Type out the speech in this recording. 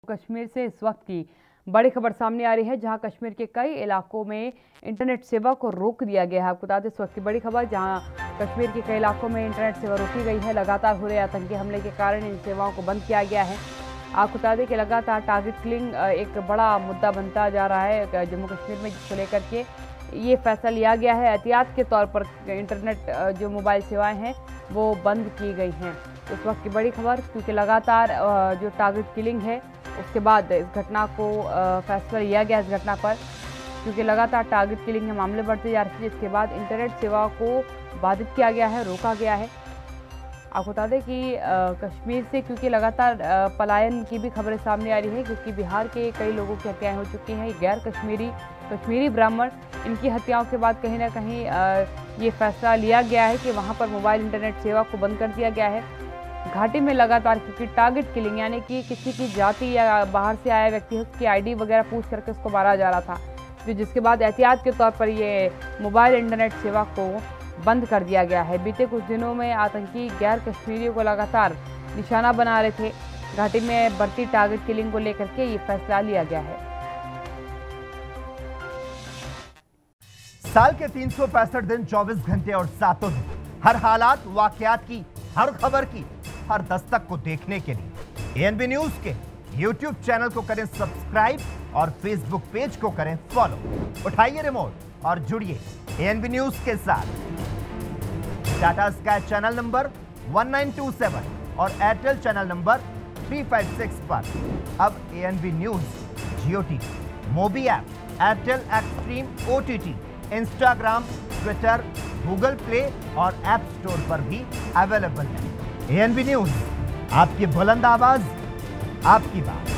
कश्मीर से इस वक्त की बड़ी खबर सामने आ रही है, जहां कश्मीर के कई इलाकों में इंटरनेट सेवा को रोक दिया गया है। आपको बता दें इस वक्त की बड़ी खबर, जहां कश्मीर के कई इलाकों में इंटरनेट सेवा रोकी गई है। लगातार हो रहे आतंकी हमले के कारण इन सेवाओं को बंद किया गया है। आपको बता दें कि लगातार टारगेट किलिंग एक बड़ा मुद्दा बनता जा रहा है जम्मू कश्मीर में, जिसको लेकर के ये फैसला लिया गया है। एहतियात के तौर पर इंटरनेट जो मोबाइल सेवाएं हैं वो बंद की गई हैं। इस वक्त की बड़ी खबर, क्योंकि लगातार जो टारगेट किलिंग है उसके बाद इस घटना को फैसला लिया गया इस घटना पर, क्योंकि लगातार टारगेट किलिंग के मामले बढ़ते जा रहे थे। इसके बाद इंटरनेट सेवा को बाधित किया गया है, रोका गया है। आपको बता दें कि कश्मीर से क्योंकि लगातार पलायन की भी खबरें सामने आ रही है, क्योंकि बिहार के कई लोगों की हत्याएं हो चुकी हैं। गैर कश्मीरी ब्राह्मण, इनकी हत्याओं के बाद कहीं ना कहीं ये फैसला लिया गया है कि वहाँ पर मोबाइल इंटरनेट सेवा को बंद कर दिया गया है। घाटी में लगातार क्योंकि टारगेट किलिंग, यानी कि किसी की जाति या बाहर से आया व्यक्ति है उसकी आईडी वगैरह पूछ करके उसको मारा जा रहा था, तो जिसके बाद एहतियात के तौर पर ये मोबाइल इंटरनेट सेवा को बंद कर दिया गया है। बीते कुछ दिनों में आतंकी गैर कश्मीरियों को लगातार निशाना बना रहे थे। घाटी में बढ़ती टारगेट किलिंग को लेकर के ये फैसला लिया गया है। साल के 365 दिन 24 घंटे और 7 दिन, हर हालात वाकयात की, हर खबर की, हर दस्तक को देखने के लिए एएनबी न्यूज के यूट्यूब चैनल को करें सब्सक्राइब और फेसबुक पेज को करें फॉलो। उठाइए रिमोट और जुड़िए एएनबी न्यूज के साथ। टाटा स्काई चैनल नंबर 1927 और एयरटेल चैनल नंबर 356 पर अब एएनबी न्यूज जियो TV, मोबी app, Airtel extreme OTT, Instagram, Twitter, Google play और ऐप स्टोर पर भी अवेलेबल है। एएनबी न्यूज, आपकी बुलंद आवाज, आपकी बात।